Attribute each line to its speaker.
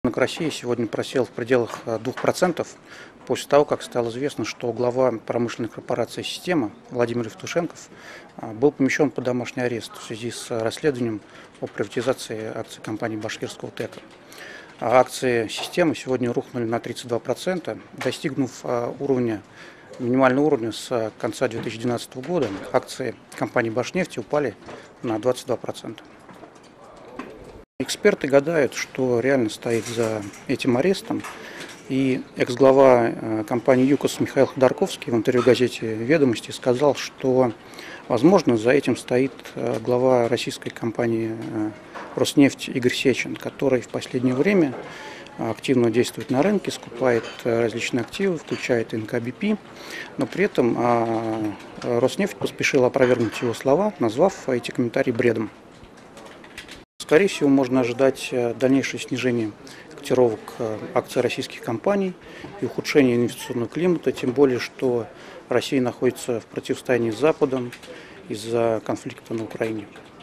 Speaker 1: Рынок России сегодня просел в пределах 2% после того, как стало известно, что глава промышленной корпорации «Система» Владимир Евтушенков был помещен под домашний арест в связи с расследованием о приватизации акций компании «Башкирского ТЭКа». Акции «Системы» сегодня рухнули на 32%, достигнув минимального уровня с конца 2012 года. Акции компании «Башнефти» упали на 22%. Эксперты гадают, что реально стоит за этим арестом. И экс-глава компании ЮКОС Михаил Ходорковский в интервью газете «Ведомости» сказал, что, возможно, за этим стоит глава российской компании «Роснефть» Игорь Сечин, который в последнее время активно действует на рынке, скупает различные активы, включая НК-БП, но при этом Роснефть поспешила опровергнуть его слова, назвав эти комментарии бредом. Скорее всего, можно ожидать дальнейшее снижение котировок акций российских компаний и ухудшение инвестиционного климата, тем более, что Россия находится в противостоянии с Западом из-за конфликта на Украине.